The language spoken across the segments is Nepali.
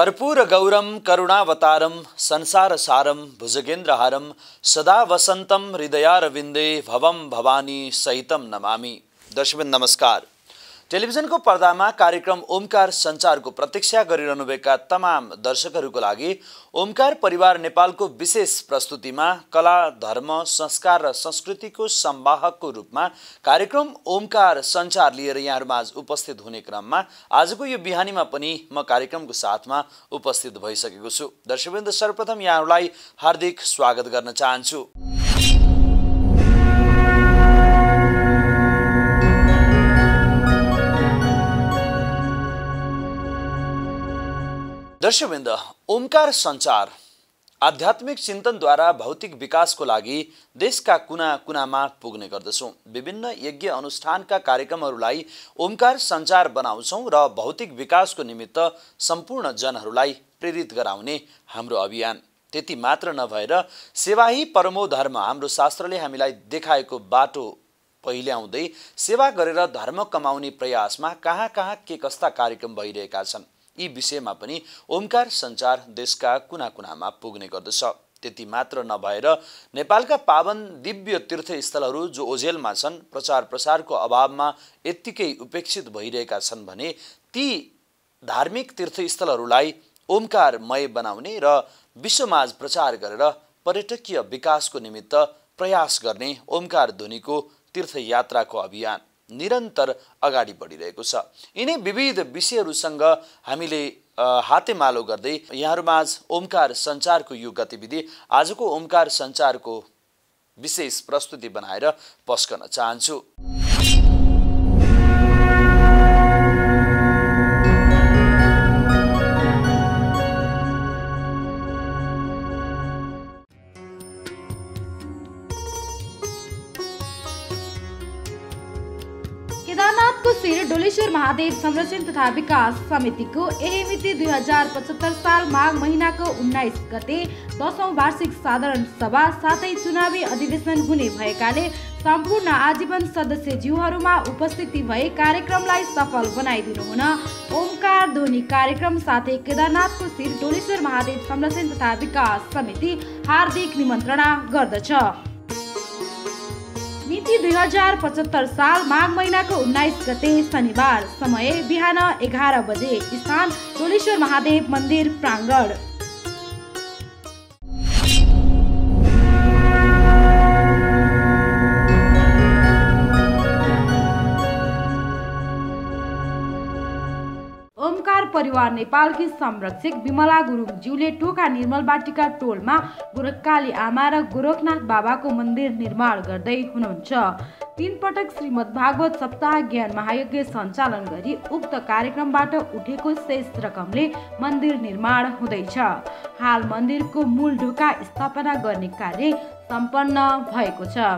कर्पूरगौरं करुणावतारं संसारसारं भुजगेन्द्रहारं सदा वसन्तं हृदयारविन्दे भवं भवानी सहितं नमामि। दर्शकवृन्द नमस्कार। टेलिभिजनको पर्दामा कार्यक्रम ओमकार सञ्चारको प्रतीक्षा गरिरहनुभएका तमाम दर्शकहरूको लागि ओमकार परिवार नेपालको विशेष प्रस्तुतिमा कला, धर्म, संस्कार र संस्कृतिको संवाहकको रूपमा कार्यक्रम ओमकार सञ्चार लिएर यहाँहरूमाझ उपस्थित हुने क्रममा आजको यो बिहानीमा पनि म कार्यक्रमको साथमा उपस्थित भइसकेको छु। दर्शकवृन्द, सर्वप्रथम यहाँहरूलाई हार्दिक स्वागत गर्न चाहन्छु। दर्शकवृन्द, ओमकार सञ्चार आध्यात्मिक चिन्तनद्वारा भौतिक विकासको लागि देशका कुना कुनामा पुग्ने गर्दछौँ। विभिन्न यज्ञ अनुष्ठानका कार्यक्रमहरूलाई ओमकार सञ्चार बनाउँछौँ र भौतिक विकासको निमित्त सम्पूर्ण जनहरूलाई प्रेरित गराउने हाम्रो अभियान। त्यति मात्र नभएर सेवा ही परमो धर्म हाम्रो शास्त्रले हामीलाई देखाएको बाटो पहिल्याउँदै सेवा गरेर धर्म कमाउने प्रयासमा कहाँ कहाँ के कस्ता कार्यक्रम भइरहेका छन्, यी विषयमा पनि ओमकार सञ्चार देशका कुना कुनामा पुग्ने गर्दछ। त्यति मात्र नभएर नेपालका पावन दिव्य तीर्थस्थलहरू जो ओझेलमा छन्, प्रचार प्रसारको अभावमा यत्तिकै उपेक्षित भइरहेका छन् भने ती धार्मिक तीर्थस्थलहरूलाई ओमकारमय बनाउने र विश्वमाझ प्रचार गरेर पर्यटकीय विकासको निमित्त प्रयास गर्ने ओमकार ध्वनिको तीर्थयात्राको अभियान निरन्तर अगाडि बढिरहेको छ। यिनै विविध विषयहरूसँग हामीले हातेमालो गर्दै यहाँहरूमाझ ओमकार सञ्चारको यो गतिविधि आजको ओमकार सञ्चारको विशेष प्रस्तुति बनाएर पस्कन चाहन्छु। केदारनाथको शिर डोलेश्वर महादेव संरक्षण तथा विकास समितिको यही मिति 2075 साल माघ महिनाको 19 गते 10औं वार्षिक साधारण सभा साथै चुनावी अधिवेशन हुने भएकाले सम्पूर्ण आजीवन सदस्यज्यूहरूमा उपस्थिति भई कार्यक्रमलाई सफल बनाइदिनु हुन ओमकार ध्वनि कार्यक्रम साथै केदारनाथको शिर डोलेश्वर महादेव संरक्षण तथा विकास समिति हार्दिक निमन्त्रणा गर्दछ। मिति 2075 साल माघ महिनाको 19 गते शनिबार, समय बिहान 11 बजे, स्थान डोलेश्वर महादेव मन्दिर प्राङ्गण। ओमकार परिवार नेपालकी संरक्षक विमला गुरुङज्यूले टोका निर्मल बाटिका टोलमा गोरखकाली आमा र गोरखनाथ बाबाको मन्दिर निर्माण गर्दै हुनुहुन्छ। 3 पटक श्रीमद् भागवत सप्ताह ज्ञान महायज्ञ सञ्चालन गरी उक्त कार्यक्रमबाट उठेको शेष रकमले मन्दिर निर्माण हुँदैछ। हाल मन्दिरको मूल ढोका स्थापना गर्ने कार्य सम्पन्न भएको छ।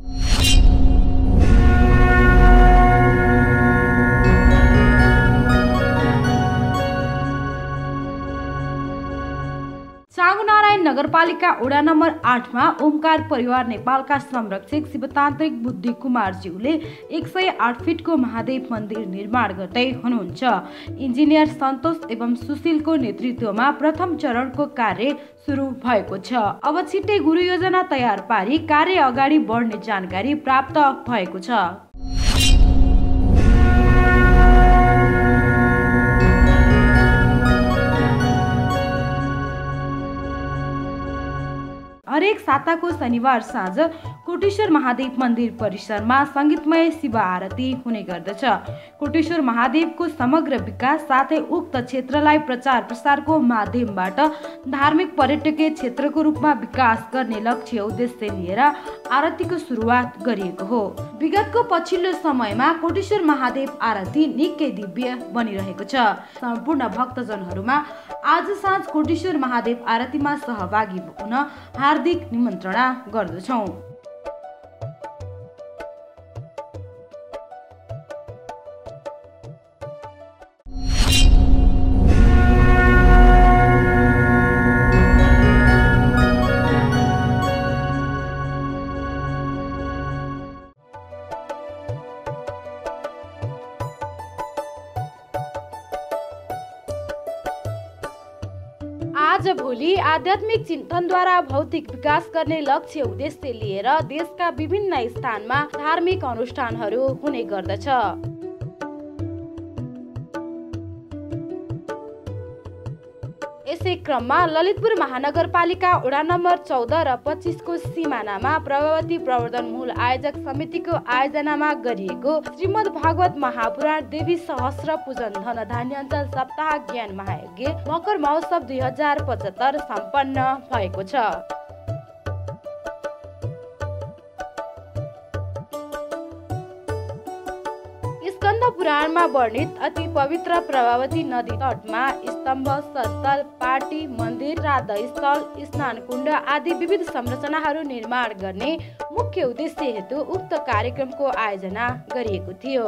चाँगुनारायण नगरपालिका वडा नम्बर 8 मा ओमकार परिवार नेपालका संरक्षक शिवतान्त्रिक बुद्धि कुमारज्यूले 108 फिटको महादेव मन्दिर निर्माण गर्दै हुनुहुन्छ। इन्जिनियर सन्तोष एवं सुशीलको नेतृत्वमा प्रथम चरणको कार्य सुरु भएको छ। अब छिट्टै गुरु योजना तयार पारी कार्य अगाडि बढ्ने जानकारी प्राप्त भएको छ। हरेक साताको शनिबार साँझ कोटेश्वर महादेव मन्दिर परिसरमा संगीतमय शिव आरती हुने गर्दछ। कोटेश्वर महादेवको समग्र विकास साथै उक्त क्षेत्रलाई प्रचार प्रसारको माध्यमबाट धार्मिक पर्यटकीय क्षेत्रको रूपमा विकास गर्ने लक्ष्य उद्देश्य लिएर आरतीको सुरुवात गरिएको हो। विगतको पछिल्लो समयमा कोटेश्वर महादेव आरती निकै दिव्य बनिरहेको छ। सम्पूर्ण भक्तजनहरूमा आज साँझ कोटेश्वर महादेव आरतीमा सहभागी हुन हार्दिक निमन्त्रणा गर्दछौँ। आजभोलि आध्यात्मिक चिन्तनद्वारा भौतिक विकास गर्ने लक्ष्य उद्देश्य लिएर देशका विभिन्न स्थानमा धार्मिक अनुष्ठानहरू हुने गर्दछ। यसै क्रममा ललितपुर महानगरपालिका वडा नम्बर 14 र 25 को सिमानामा प्रभावती प्रवर्धन मूल आयोजक समितिको आयोजनामा गरिएको श्रीमद् भागवत महापुराण देवी सहस्र पूजन धन धान्याञ्चल सप्ताह ज्ञान महायज्ञ मकर महोत्सव 2075 सम्पन्न भएको छ। स्कन्द पुराणमा वर्णित अति पवित्र प्रभावती नदी तटमा स्तम्भ, सत्तल, पाटी, मन्दिर, श्राद्धस्थल, स्नान कुण्ड आदि विविध संरचनाहरू निर्माण गर्ने मुख्य उद्देश्य हेतु उक्त कार्यक्रमको आयोजना गरिएको थियो।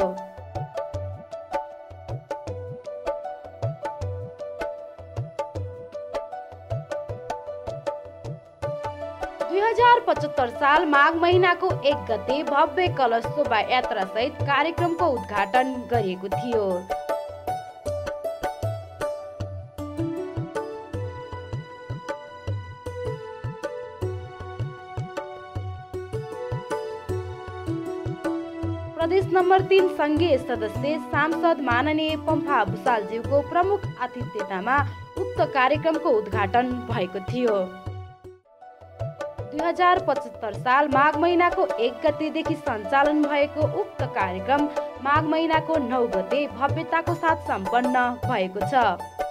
2075 साल माघ महिनाको 1 गते भव्य कलश शोभायात्रा सहित कार्यक्रमको उद्घाटन गरिएको थियो। प्रदेश नम्बर 3 संघीय सदस्य सांसद माननीय पम्फा भुसालज्यूको प्रमुख आतिथ्यतामा उक्त कार्यक्रमको उद्घाटन भएको थियो। 2075 साल माघ महिनाको 1 गतेदेखि सञ्चालन भएको उक्त कार्यक्रम माघ महिनाको 9 गते भव्यताको साथ सम्पन्न भएको छ।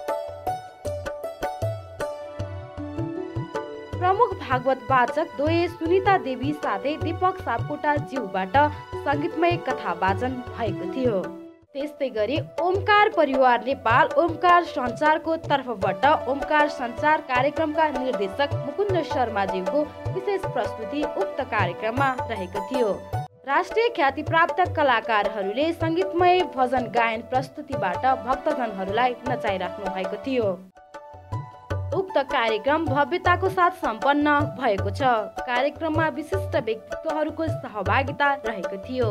प्रमुख भागवत वाचक द्वय सुनिता देवी साथै दीपक सापकोटा ज्यूबाट संगीतमय कथा वाचन भएको थियो। त्यस्तै गरी ओमकार परिवार नेपाल ओमकार सञ्चारको तर्फबाट ओमकार सञ्चार कार्यक्रमका निर्देशक मुकुन्द शर्माज्यूको विशेष प्रस्तुति उक्त कार्यक्रममा रहेको थियो। राष्ट्रिय ख्याति प्राप्त कलाकारहरूले संगीतमय भजन गायन प्रस्तुतिबाट भक्तजनहरूलाई नचाइराख्नु भएको थियो। उक्त कार्यक्रम भव्यताको साथ सम्पन्न भएको छ। कार्यक्रममा विशिष्ट व्यक्तित्वहरूको सहभागिता रहेको थियो।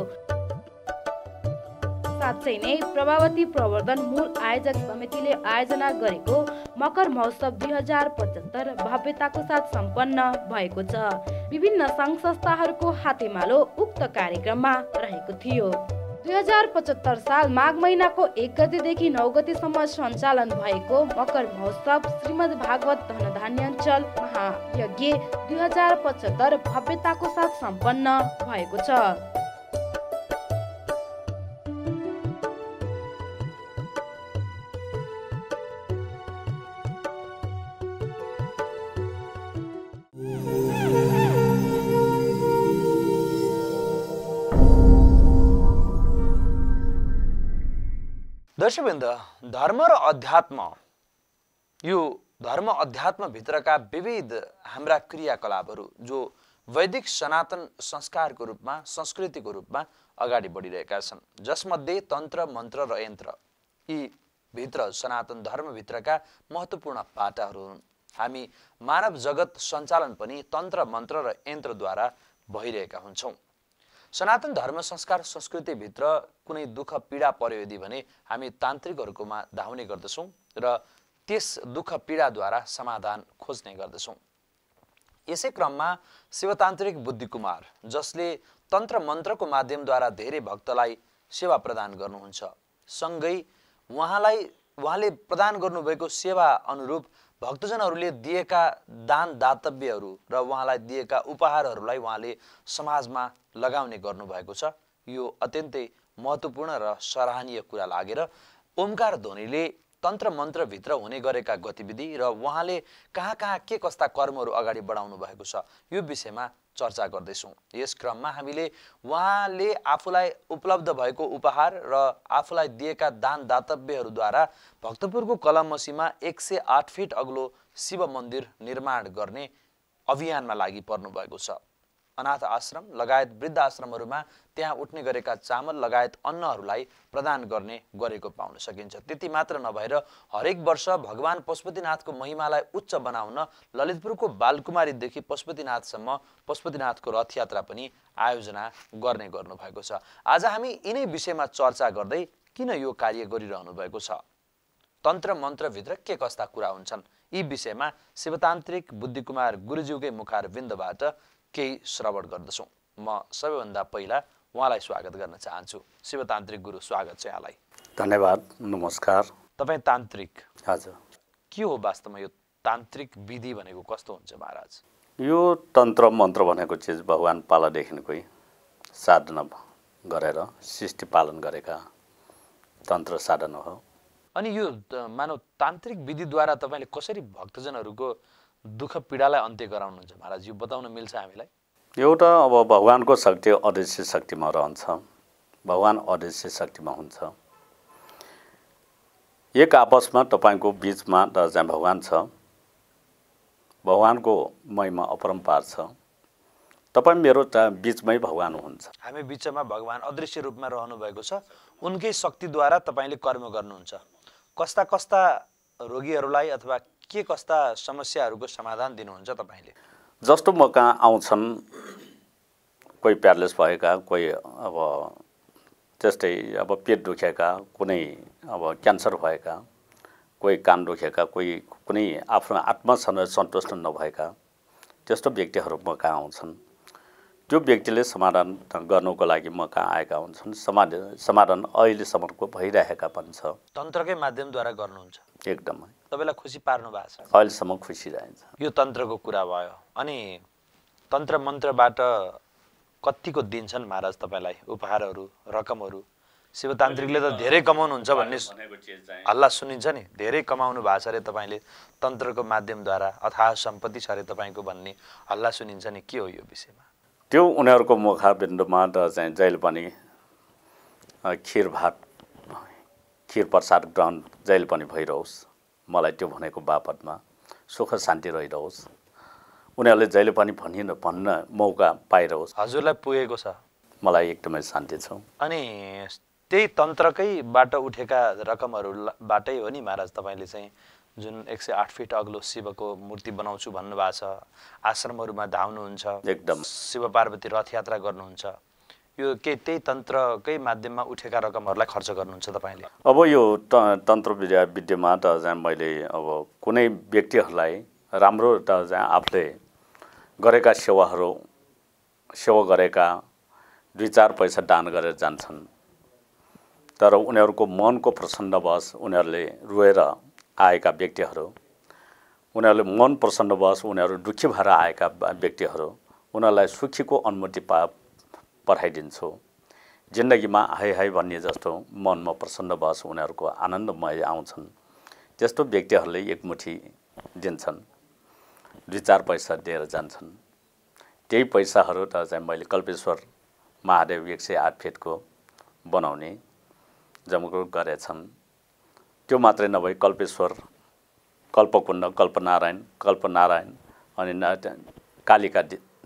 साथै नै प्रभावती प्रवर्धन मूल आयोजक समितिले आयोजना गरेको मकर महोत्सव 2075 भव्यताको साथ सम्पन्न भएको छ। विभिन्न सङ्घ संस्थाहरूको हातेमालो उक्त कार्यक्रममा रहेको थियो। 2075 साल माघ महिनाको 1 गतेदेखि 9 गतेसम्म सञ्चालन भएको मकर महोत्सव श्रीमद् भागवत धनधान्याञ्चल महायज्ञ 2075 भव्यताको साथ सम्पन्न भएको छ। दर्शकवृन्द, धर्म र अध्यात्म, यो धर्म अध्यात्म भित्रका विविध हाम्रा क्रियाकलापहरू जो वैदिक सनातन संस्कारको रूपमा संस्कृतिको रूपमा अगाडि बढिरहेका छन्, जसमध्ये तन्त्र मन्त्र र यन्त्र यी भित्र सनातन धर्मभित्रका महत्त्वपूर्ण पाटाहरू हुन्। हामी मानव जगत सञ्चालन पनि तन्त्र मन्त्र र यन्त्रद्वारा भइरहेका हुन्छौँ। सनातन धर्म संस्कार संस्कृतिभित्र कुनै दुःख पीडा पर्यो यदि भने हामी तान्त्रिकहरूकोमा धाउने गर्दछौँ र त्यस दुःख पीडाद्वारा समाधान खोज्ने गर्दछौँ। यसै क्रममा शिवतान्त्रिक बुद्धिकुमार, जसले तन्त्र मन्त्रको माध्यमद्वारा धेरै भक्तलाई सेवा प्रदान गर्नुहुन्छ, सँगै उहाँले प्रदान गर्नुभएको सेवा अनुरूप भक्तजनहरूले दिएका दान दातव्यहरू र उहाँलाई दिएका उपहारहरूलाई उहाँले समाजमा लगाउने गर्नुभएको छ। यो अत्यन्तै महत्त्वपूर्ण र सराहनीय कुरा लागेर ओमकार ध्वनिले तन्त्र मन्त्रभित्र हुने गरेका गतिविधि र उहाँले कहाँ कहाँ के कस्ता कर्महरू अगाडि बढाउनु भएको छ यो विषयमा चर्चा गर्दैछौँ। यस क्रममा हामीले उहाँले आफूलाई उपलब्ध भएको उपहार र आफूलाई दिएका दान दातव्यहरूद्वारा भक्तपुरको कलमसीमा 108 फिट अग्लो शिव मन्दिर निर्माण गर्ने अभियानमा लागि पर्नु भएको छ। अनाथ आश्रम लगायत वृद्ध आश्रमहरूमा त्यहाँ उठ्ने गरेका चामल लगायत अन्नहरूलाई प्रदान गरेको पाउन सकिन्छ। त्यति मात्र नभएर हरेक वर्ष भगवान पशुपतिनाथको महिमालाई उच्च बनाउन ललितपुरको बालकुमारीदेखि पशुपतिनाथसम्म पशुपतिनाथको रथयात्रा पनि आयोजना गर्ने गर्नुभएको छ। आज हामी यिनै विषयमा चर्चा गर्दै किन यो कार्य गरिरहनु भएको छ, तन्त्र मन्त्रभित्र के कस्ता कुरा हुन्छन्, यी विषयमा शिवतान्त्रिक बुद्धिकुमार गुरुज्यूकै मुखारविन्दबाट केही श्रवण गर्दछौँ। म सबैभन्दा पहिला उहाँलाई स्वागत गर्न चाहन्छु। शिवतान्त्रिक गुरु, स्वागत छ यहाँलाई। धन्यवाद, नमस्कार। तपाईँ तान्त्रिक? हजुर। के हो वास्तवमा यो तान्त्रिक विधि भनेको? कस्तो हुन्छ महाराज? यो तन्त्र मन्त्र भनेको चिज भगवान पालादेखिकै साधना गरेर सृष्टि पालन गरेका तन्त्र साधना हो। अनि यो मानव तान्त्रिक विधिद्वारा तपाईँले कसरी भक्तजनहरूको दुःख पीडालाई अन्त्य गराउनुहुन्छ महाराज? यो बताउन मिल्छ हामीलाई? एउटा अब भगवानको शक्ति अदृश्य शक्तिमा रहन्छ। भगवान अदृश्य शक्तिमा हुन्छ। एक आपसमा तपाईँको बिचमा चाहिँ भगवान छ। भगवानको महिमा अपरम्पार छ। तपाईँ मेरो बिचमै भगवान हुनुहुन्छ। हामी बिचमा भगवान अदृश्य रूपमा रहनु भएको छ। उनकै शक्तिद्वारा तपाईँले कर्म गर्नुहुन्छ। कस्ता कस्ता रोगीहरूलाई अथवा के कस्ता समस्याहरूको समाधान दिनुहुन्छ तपाईँले? जस्तो म कहाँ आउँछन् कोही प्यारलेस भएका, कोही अब त्यस्तै अब पेट दुखेका, कुनै अब क्यान्सर भएका, कोही कान दुखेका, कोही कुनै आफ्नो आत्मासँग सन्तुष्ट नभएका त्यस्तो व्यक्तिहरू म कहाँ आउँछन्। त्यो व्यक्तिले समाधान गर्नको लागि म कहाँ आएका हुन्छन्। समाधान अहिलेसम्मको भइरहेका पनि छ। तन्त्रकै माध्यमद्वारा गर्नुहुन्छ? एकदमै। तपाईँलाई खुसी पार्नु भएको छ? अहिलेसम्म खुसी रहन्छ। यो तन्त्रको कुरा भयो। अनि तन्त्र मन्त्रबाट कतिको दिन्छन् महाराज तपाईँलाई उपहारहरू, रकमहरू? शिवतान्त्रिकले त धेरै कमाउनुहुन्छ भन्ने हल्ला सुनिन्छ नि। धेरै कमाउनु भएको छ अरे तपाईँले तन्त्रको माध्यमद्वारा, अथाह सम्पत्ति छ अरे तपाईँको भन्ने हल्ला सुनिन्छ नि। के हो यो विषयमा? त्यो उनीहरूको मुखारबिन्दुमा त चाहिँ जहिले पनि खिर भात, खिर प्रसाद ग्रहण जहिले पनि भइरहोस्। मलाई त्यो भनेको बापतमा सुख शान्ति रहिरहोस्। उनीहरूले जहिले पनि भन्न मौका पाइरहोस्। हजुरलाई पुगेको छ? मलाई एकदमै शान्ति छ। अनि त्यही तन्त्रकैबाट उठेका रकमहरूबाटै हो नि महाराज तपाईँले चाहिँ जुन 108 फिट अग्लो शिवको मूर्ति बनाउँछु भन्नुभएको छ, आश्रमहरूमा धाउनुहुन्छ, एकदम शिव पार्वती रथ यात्रा गर्नुहुन्छ, यो के त्यही तन्त्रकै माध्यममा उठेका रकमहरूलाई खर्च गर्नुहुन्छ तपाईँले? अब यो तन्त्र विद्यामा त चाहिँ मैले अब कुनै व्यक्तिहरूलाई राम्रो त चाहिँ आफूले गरेका सेवा गरेका 2-4 पैसा दान गरेर जान्छन्। तर उनीहरूको मनको प्रसन्नवश उनीहरूले रोएर आएका व्यक्तिहरू, उनीहरूले मन प्रसन्नवश उनीहरू दुःखी भएर आएका व्यक्तिहरू, उनीहरूलाई सुखीको अनुमति पठाइदिन्छु। जिन्दगीमा हाई हाई भन्ने जस्तो मनमा प्रसन्नवश उनीहरूको आनन्दमय आउँछन्। त्यस्तो व्यक्तिहरूले एकमुठी दिन्छन्, 2-4 पैसा दिएर जान्छन्। त्यही पैसाहरू त चाहिँ मैले कल्पेश्वर महादेव 108 फिटको बनाउने जमघट गरेछन्। त्यो मात्रै नभई कल्पेश्वर, कल्पकुण्ड, कल्पनारायण अनि कालिका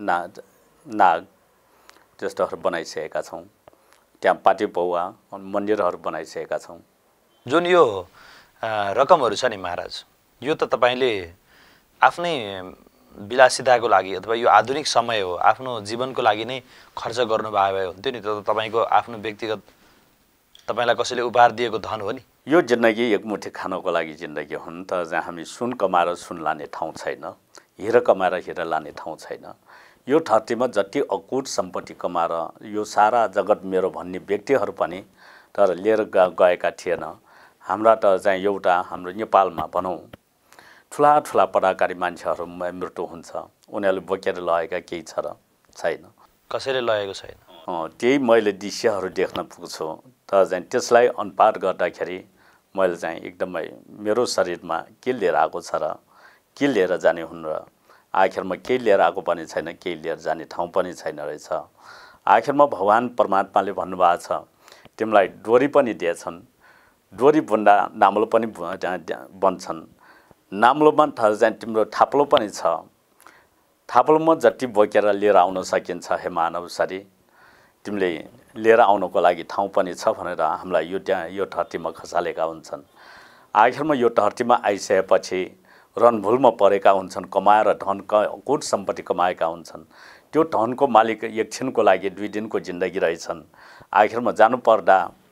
नाग त्यस्तोहरू बनाइसकेका छौँ। त्यहाँ पाटी पौवा मन्दिरहरू बनाइसकेका छौँ। जुन यो रकमहरू छ नि महाराज, यो त तपाईँले आफ्नै विलासिताको लागि अथवा यो आधुनिक समय हो, आफ्नो जीवनको लागि नै खर्च गर्नुभयो भए हुन्थ्यो नि। त तपाईँको आफ्नो व्यक्तिगत तपाईँलाई कसैले उपहार दिएको धन हो नि। यो जिन्दगी एकमुठी खानको लागि जिन्दगी हुन् त जहाँ हामी सुन कमाएर सुन लाने ठाउँ छैन, हिरा कमाएर हिरा लाने ठाउँ छैन। यो धरतीमा जति अकुट सम्पत्ति कमाएर यो सारा जगत मेरो भन्ने व्यक्तिहरू पनि तर लिएर गएका थिएन। हाम्रा त चाहिँ एउटा हाम्रो नेपालमा भनौँ ठुला ठुला पदाकारी मान्छेहरू मृत्यु हुन्छ, उनीहरूले बोकेर लगेका केही छ र छैन? कसैले लगेको छैन। त्यही मैले दृश्यहरू देख्न पुग्छु त चाहिँ त्यसलाई अनुपात गर्दाखेरि मैले चाहिँ एकदमै मेरो शरीरमा के लिएर आएको छ र के लिएर जाने हुन् र आखिरमा केही लिएर आएको पनि छैन, केही लिएर जाने ठाउँ पनि छैन रहेछ। आखिरमा भगवान परमात्माले भन्नुभएको छ तिमीलाई डोरी पनि दिएछन्, डोरी बुन्दा नाम्लो पनि बन्छन्, नाम्लोमा चाहिँ तिम्रो थाप्लो पनि छ, थाप्लोमा जति बोकेर लिएर आउन सकिन्छ हे मानव शरीर, तिमीले लिएर आउनको लागि ठाउँ पनि छ भनेर हामीलाई यो धरतीमा खसालेका हुन्छन्। आखिरमा यो धरतीमा आइसकेपछि रणभूलमा परेका हुन्छन्, कमाएर धन कुट सम्पत्ति कमाएका हुन्छन्। त्यो धनको मालिक एकछिनको लागि 2 दिनको जिन्दगी रहेछन्। आखिरमा जानुपर्दा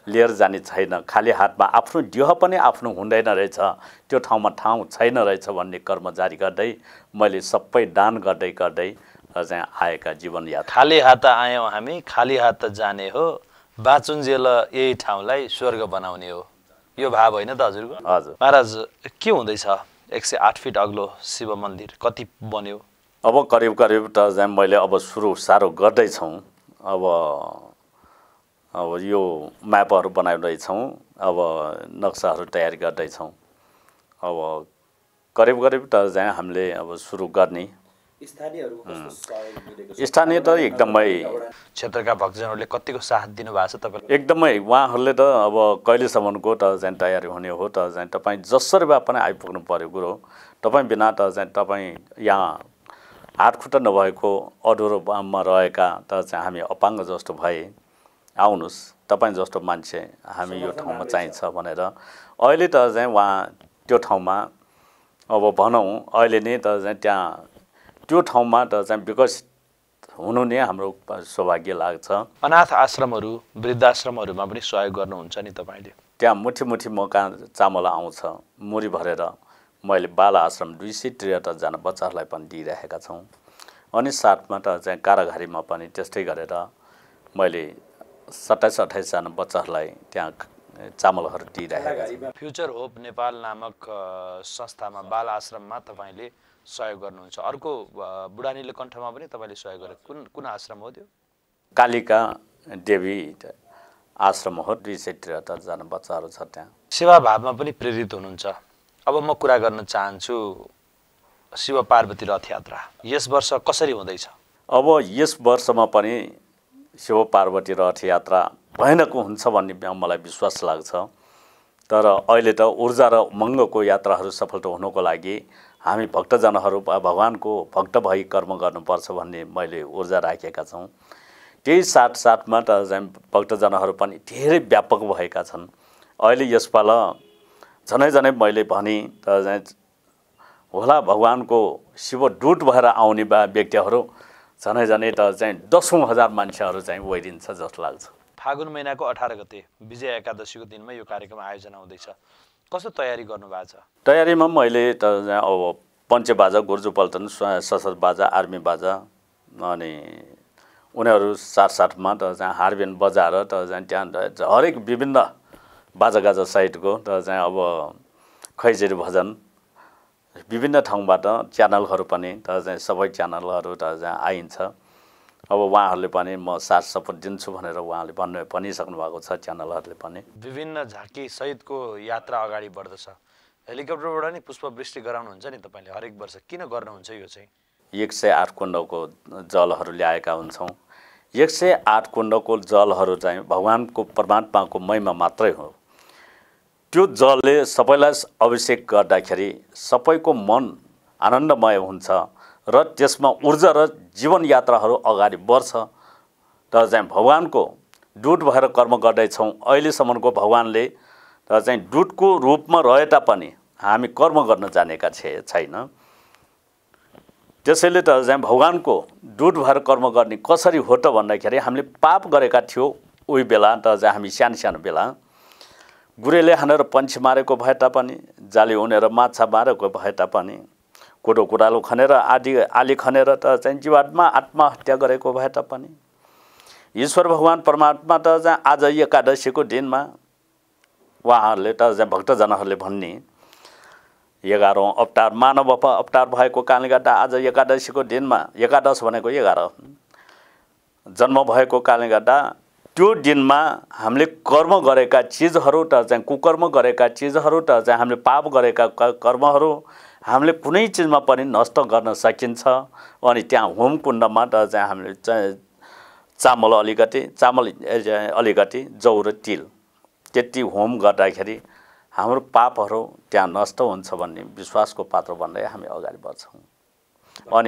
लिएर जाने छैन, खाली हातमा आफ्नो देह पनि आफ्नो हुँदैन रहेछ, त्यो ठाउँमा ठाउँ छैन रहेछ भन्ने कर्म जारी गर्दै मैले सबै दान गर्दै गर्दै चाहिँ आएका जीवनयात्रा। खाली हात आयौँ हामी, खाली हात जाने हो, बाँचुन्जेल यही ठाउँलाई स्वर्ग बनाउने हो, यो भाव होइन त हजुरको? हजुर महाराज, के हुँदैछ 108 फिट अग्लो शिव मन्दिर कति बन्यो? अब करिब करिब त चाहिँ मैले अब सुरु साह्रो गर्दैछौँ। अब यो म्यापहरू बनाउँदैछौँ, अब नक्साहरू तयारी गर्दैछौँ। अब करिब करिब त चाहिँ हामीले अब सुरु गर्ने। स्थानीय त एकदमै क्षेत्रका भक्तजनहरूले कतिको साथ दिनुभएको छ तपाईँलाई? एकदमै उहाँहरूले त अब कहिलेसम्मको त चाहिँ तयारी हुने हो त चाहिँ तपाईँ जसरी भए पनि आइपुग्नु पर्यो गुरु। तपाईँ बिना त चाहिँ तपाईँ यहाँ हात खुट्टा नभएको अधुरोमा रहेका त चाहिँ हामी अपाङ्ग जस्तो भए आउनुहोस्, तपाईँ जस्तो मान्छे हामी यो ठाउँमा चाहिन्छ भनेर अहिले त चाहिँ उहाँ त्यो ठाउँमा अब भनौँ अहिले नै त चाहिँ त्यहाँ त्यो ठाउँमा त चाहिँ विकसित हुनु नै हाम्रो सौभाग्य लाग्छ। अनाथ आश्रमहरू, वृद्धाश्रमहरूमा पनि सहयोग गर्नुहुन्छ नि तपाईँले? त्यहाँ मुठी मुठी मका चामल आउँछ, मुरी भरेर मैले बाल आश्रम 273 जना बच्चाहरूलाई पनि दिइरहेका छौँ। अनि साथमा त चाहिँ कारागारीमा पनि त्यस्तै गरेर मैले 27-28 जना बच्चाहरूलाई त्यहाँ चामलहरू दिइरहेका छौँ। फ्युचर होप नेपाल नामक संस्थामा बाल आश्रममा तपाईँले सहयोग गर्नुहुन्छ। अर्को बुढानीले कण्ठमा पनि तपाईँले सहयोग गरे, कुन आश्रम हो त्यो? कालिका देवी आश्रम हो, 273 जना बच्चाहरू छ त्यहाँ। सेवा भावमा पनि प्रेरित हुनुहुन्छ। अब म कुरा गर्न चाहन्छु शिव पार्वती रथ यात्रा यस वर्ष कसरी हुँदैछ? अब यस वर्षमा पनि शिव पार्वती रथ यात्रा भयानक हुन्छ भन्ने मलाई विश्वास लाग्छ। तर अहिले त ऊर्जा र उमङ्गको यात्राहरू सफल हुनको लागि हामी भक्तजनहरू भगवानको भक्त भई कर्म गर्नुपर्छ भन्ने मैले ऊर्जा राखेका छौँ। त्यही साथसाथमा त चाहिँ भक्तजनहरू पनि धेरै व्यापक भएका छन्। अहिले यसपाल झनै मैले भने त चाहिँ होला भगवानको शिव दूत भएर आउने व्यक्तिहरू झनै त चाहिँ 10,000 मान्छेहरू चाहिँ ओइरिन्छ जस्तो लाग्छ। फागुन महिनाको 18 गते विजय एकादशीको दिनमा यो कार्यक्रम आयोजना हुँदैछ, कस्तो तयारी गर्नुभएको छ? तयारीमा मैले त अब पञ्चबाजा, गुर्जु पल्टन, सशस्त्र बाजा, आर्मी बाजा अनि उनीहरू साथसाथमा त चाहिँ हारबेन बजाएर त चाहिँ त्यहाँ हरेक विभिन्न बाजागाजा सहितको त चाहिँ अब खैजेरी भजन विभिन्न ठाउँबाट च्यानलहरू पनि त चाहिँ सबै च्यानलहरू त चाहिँ आइन्छ। अब उहाँहरूले पनि म साथ सपोर्ट दिन्छु भनेर उहाँले भनिसक्नु भएको छ, च्यानलहरूले पनि। विभिन्न झाँकी सहितको यात्रा अगाडि बढ्दछ, हेलिकप्टरबाट नि पुष्पवृष्टि गराउनुहुन्छ नि तपाईँले हरेक वर्ष, किन गर्नुहुन्छ यो चाहिँ? 108 कुण्डको जलहरू ल्याएका हुन्छौँ। 108 कुण्डको जलहरू चाहिँ भगवानको परमात्माको महिमा मात्रै हो। त्यो जलले सबैलाई अभिषेक गर्दाखेरि सबैको मन आनन्दमय हुन्छ र त्यसमा ऊर्जा र जीवन यात्राहरू अगाडि बढ्छ। त चाहिँ भगवानको दूत भएर कर्म गर्दैछौँ। अहिलेसम्मको भगवानले त चाहिँ दूतको रूपमा रहे तापनि हामी कर्म गर्न जानेका छैन। त्यसैले त चाहिँ भगवानको दूत भएर कर्म गर्ने कसरी हो त भन्दाखेरि हामीले पाप गरेका थियौँ उही बेला त चाहिँ हामी सानो बेला गुरेले हानेर पन्छी मारेको भए तापनि, जाली उनेर माछा मारेको भए तापनि, कोडो कुडालो खनेर आली खनेर त चाहिँ जीवात्मा आत्महत्या गरेको भए तापनि ईश्वर भगवान परमात्मा त चाहिँ आज एकादशीको दिनमा उहाँहरूले त चाहिँ भक्तजनहरूले भन्ने 11औं अवतार मानव अवतार भएको कारणले गर्दा आज एकादशीको दिनमा, एकादश भनेको 11 जन्म भएको कारणले गर्दा त्यो दिनमा हामीले कर्म गरेका चिजहरू त चाहिँ कुकर्म गरेका चिजहरू त चाहिँ हामीले पाप गरेका कर्महरू हामीले कुनै चिजमा पनि नष्ट गर्न सकिन्छ। अनि त्यहाँ होम कुण्डमा त चाहिँ हामीले चामल अलिकति जौ र तिल त्यति होम गर्दाखेरि हाम्रो पापहरू त्यहाँ नष्ट हुन्छ भन्ने विश्वासको पात्र बन्दै हामी अगाडि बढ्छौँ। अनि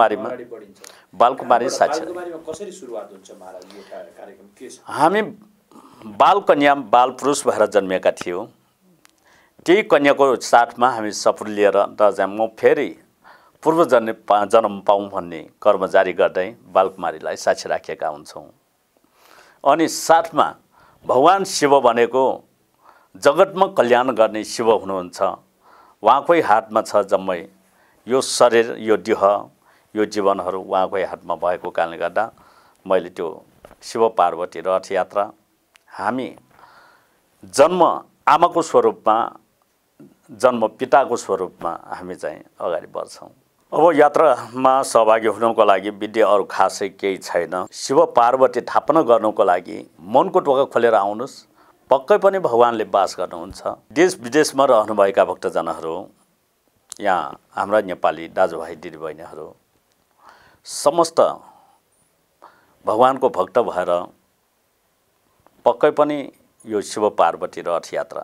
बालकुमारी साक्षी कसरी सुरुवात हुन्छ महाराज यो कार्यक्रम के छ? हामी बाल कन्या बाल पुरुष भएर जन्मेका थियौँ। त्यही कन्याको साथमा हामी सपुर लिएर त चाहिँ म फेरि पूर्व जन्म पाऊँ भन्ने कर्म जारी गर्दै बालकुमारीलाई साक्षी राखेका हुन्छौँ। अनि साथमा भगवान शिव भनेको जगतमा कल्याण गर्ने शिव हुनुहुन्छ। उहाँकै हातमा छ जम्मै यो शरीर, यो देह, यो जीवनहरू उहाँकै हातमा भएको कारणले गर्दा मैले त्यो शिव पार्वती रथ यात्रा हामी जन्म आमाको स्वरूपमा, जन्म पिताको स्वरूपमा हामी चाहिँ अगाडि बढ्छौँ। अब यात्रामा सहभागी हुनुको लागि विधि अरू खासै केही छैन। शिव पार्वती थापना गर्नुको लागि मनको ढोका खोलेर आउनुहोस्। पक्कै पनि भगवानले वास गर्नुहुन्छ। देश विदेशमा रहनुभएका भक्तजनहरू, यहाँ हाम्रा नेपाली दाजुभाइ दिदीबहिनीहरू समस्त भगवानको भक्त भएर पक्कै पनि यो शिव पार्वती रथ यात्रा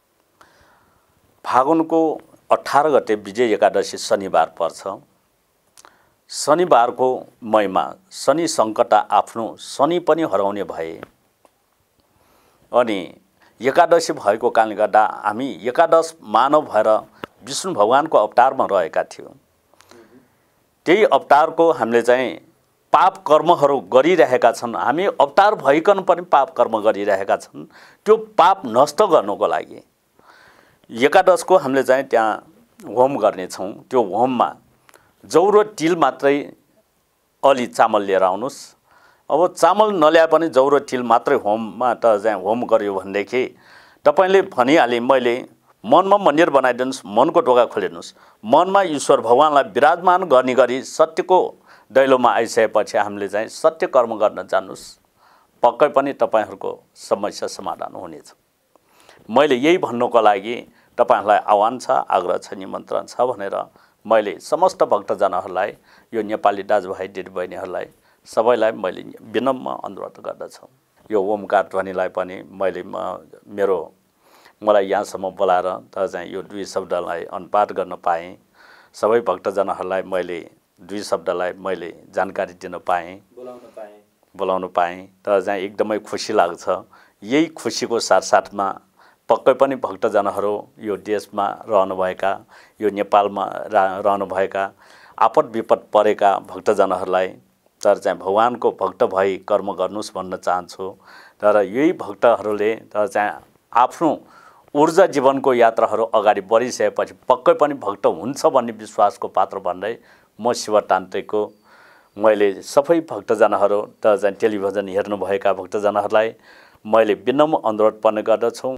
फागुनको 18 गते विजय एकादशी शनिबार पर्छ। शनिबारको महिमा शनि सङ्कट आफ्नो शनि पनि हराउने भए अनि एकादशी भएको कारणले गर्दा हामी एकादश मानव भएर विष्णु भगवानको अवतारमा रहेका थियौँ। त्यही अवतारको हामीले चाहिँ पाप कर्महरू गरिरहेका छन्। हामी अवतार भइकन पनि पाप कर्म गरिरहेका छन्। त्यो पाप नष्ट गर्नुको लागि एकादशको हामीले चाहिँ त्यहाँ होम गर्नेछौँ। त्यो होममा जौ र तिल मात्रै अलि चामल लिएर आउनुहोस्। अब चामल नल्याए पनि जौ र तिल मात्रै होममा त चाहिँ होम गर्यो भनेदेखि तपाईँले भनिहालेँ मैले, मनमा मन्दिर बनाइदिनुहोस्, मनको ढोका खोलिदिनुहोस्। मनमा ईश्वर भगवानलाई विराजमान गर्ने गरी सत्यको दैलोमा आइसकेपछि हामीले चाहिँ सत्य कर्म गर्न जानुहोस्। पक्कै पनि तपाईँहरूको समस्या समाधान हुनेछ। मैले यही भन्नुको लागि तपाईँहरूलाई आह्वान छ, आग्रह छ, निमन्त्रण छ भनेर मैले समस्त भक्तजनहरूलाई, यो नेपाली दाजुभाइ दिदीबहिनीहरूलाई सबैलाई मैले विनम्र अनुरोध गर्दछु। यो ओमकार ध्वनिलाई पनि मैले मलाई यहाँसम्म बोलाएर त चाहिँ यो 2 शब्दलाई अनुवाद गर्न पाएँ। सबै भक्तजनहरूलाई मैले 2 शब्दलाई मैले जानकारी दिन पाएँ, बोलाउन पाएँ त चाहिँ एकदमै खुसी लाग्छ। यही खुसीको साथसाथमा पक्कै पनि भक्तजनहरू यो देशमा रहनुभएका, यो नेपालमा रहनुभएका आपद विपद परेका भक्तजनहरूलाई तर चाहिँ भगवानको भक्त भई कर्म गर्नुहोस् भन्न चाहन्छु। तर यही भक्तहरूले तर चाहिँ आफ्नो ऊर्जा जीवनको यात्राहरू अगाडि बढिसकेपछि पक्कै पनि भक्त हुन्छ भन्ने विश्वासको पात्र भन्दै म शिवतान्त्रिकको मैले सबै भक्तजनहरू त चाहिँ टेलिभिजन हेर्नुभएका भक्तजनहरूलाई मैले विनम्र अनुरोध पनि गर्दछु।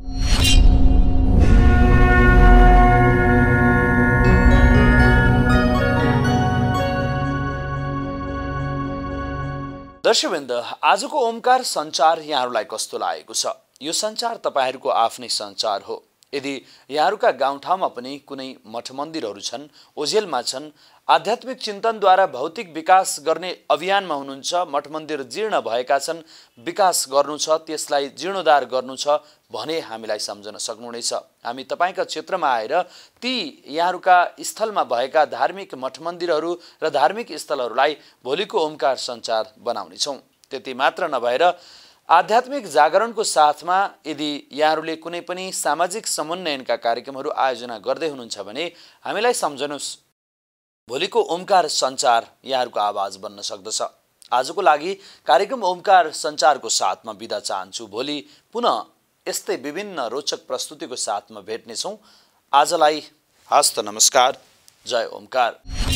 दर्शकवृन्द, आजको ओमकार सञ्चार यहाँहरूलाई कस्तो लागेको छ? यो सञ्चार तपाईँहरूको आफ्नै सञ्चार हो। यदि यहाँहरूका गाउँठाउँमा पनि कुनै मठ मन्दिरहरू छन्, ओझेलमा छन्, आध्यात्मिक चिन्तनद्वारा भौतिक विकास गर्ने अभियानमा हुनुहुन्छ, मठ मन्दिर जीर्ण भएका छन्, विकास गर्नु छ, त्यसलाई जीर्णोद्धार गर्नु छ भने हामीलाई सम्झन सक्नुहुनेछ। हामी तपाईँका क्षेत्रमा आएर ती यहाँहरूका स्थलमा भएका धार्मिक मठ मन्दिरहरू र धार्मिक स्थलहरूलाई भोलिको ओमकार सञ्चार बनाउनेछौँ। त्यति मात्र नभएर आध्यात्मिक जागरणको साथमा यदि यहाँहरूले कुनै पनि सामाजिक समन्वयनका कार्यक्रमहरू आयोजना गर्दै हुनुहुन्छ भने हामीलाई सम्झनुहोस्। भोलिको ओमकार सञ्चार यहाँहरूको आवाज बन्न सक्दछ। आजको लागि कार्यक्रम ओमकार सञ्चारको साथमा बिदा चाहन्छु। भोलि पुनः यस्तै विभिन्न रोचक प्रस्तुतिको साथमा भेट्नेछौँ। आजलाई हस्त नमस्कार। जय ओमकार।